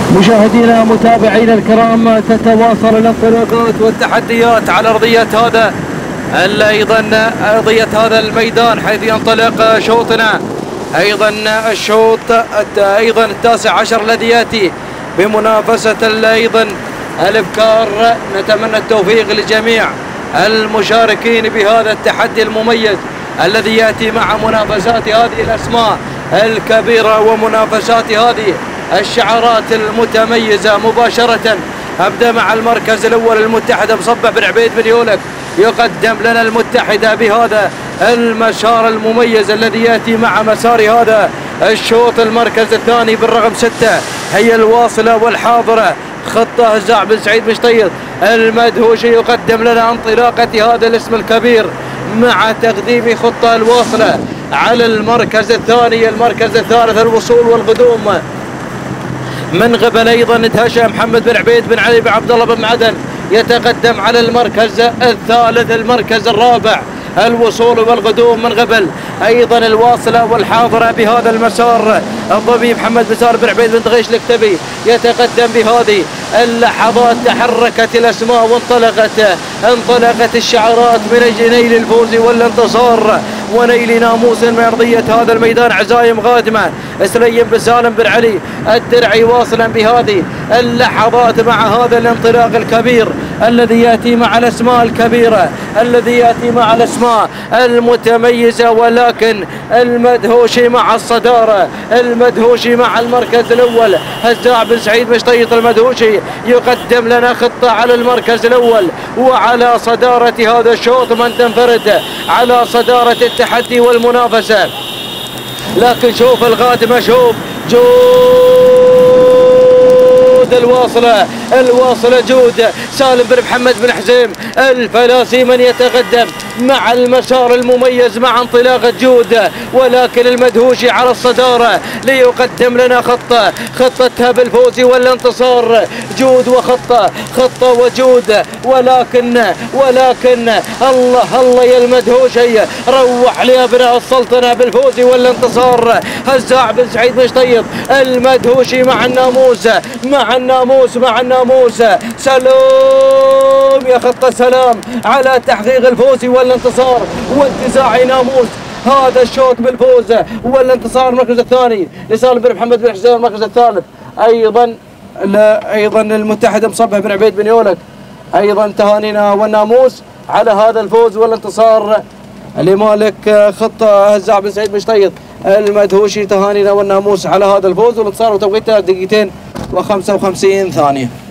مشاهدينا متابعينا الكرام، تتواصل الانطلاقات والتحديات على أرضية هذا أيضا أرضية هذا الميدان، حيث ينطلق شوطنا أيضا الشوط أيضا التاسع عشر الذي يأتي بمنافسة أيضا الإبكار. نتمنى التوفيق لجميع المشاركين بهذا التحدي المميز الذي يأتي مع منافسات هذه الأسماء الكبيرة ومنافسات هذه الشعارات المتميزة. مباشرة أبدأ مع المركز الأول المتحدة مصبح بن عبيد بن يولك، يقدم لنا المتحدة بهذا المسار المميز الذي يأتي مع مسار هذا الشوط. المركز الثاني بالرقم 6 هي الواصلة والحاضرة خطة هزاع بن سعيد مشطيط المدهوشي، يقدم لنا انطلاقة هذا الاسم الكبير مع تقديم خطة الواصلة على المركز الثاني. المركز الثالث الوصول والقدوم من قبل ايضا هشام محمد بن عبيد بن علي بن عبد الله بن معدن، يتقدم على المركز الثالث. المركز الرابع الوصول والقدوم من قبل ايضا الواصله والحاضره بهذا المسار. الظبي محمد بن سالم بن عبيد بن دغيش الكتبي يتقدم بهذه اللحظات. تحركت الاسماء وانطلقت الشعارات من اجل نيل الفوز والانتصار ونيل ناموس من ارضيه هذا الميدان. عزايم قادمه سليم بن سالم بن علي الدرعي واصلا بهذه اللحظات مع هذا الانطلاق الكبير الذي ياتي مع الاسماء الكبيره، الذي ياتي مع الاسماء المتميزه. ولكن المدهوشي مع الصداره، المدهوشي مع المركز الاول. هزاع بن سعيد مشطيط المدهوشي يقدم لنا خطه على المركز الاول وعلى صداره هذا الشوط، من تنفرد على صداره التحدي والمنافسه. لكن شوف القادمه، شوف جود الواصله جود سالم بن محمد بن حزيم الفلاسي من يتقدم مع المسار المميز مع انطلاقه جود. ولكن المدهوشي على الصداره ليقدم لنا خطتها بالفوز والانتصار. جود وخطه وجود، ولكن الله يا المدهوشي روح لابناء السلطنه بالفوز والانتصار. هزاع بن سعيد مشطيط المدهوشي مع الناموس سلام يا خطه سلام على تحقيق الفوز والانتصار وانتزاع ناموس هذا الشوط بالفوز والانتصار. المركز الثاني لسالم بن محمد بن حسين. المركز الثالث ايضا المتحدة مصبح بن عبيد بن يولك. ايضا تهانينا والناموس على هذا الفوز والانتصار لمالك خطة هزاع بن سعيد مشطيط المدهوشي. تهانينا والناموس على هذا الفوز والانتصار، وتوقيتها 2 دقيقة و55 ثانية.